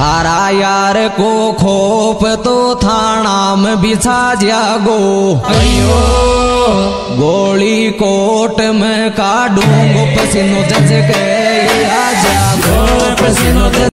थारा यार को खोप तो थाना में बिछा जागो। अयो गोली कोट में काटूंगो पसीनो जज के आ जागो पसीनो।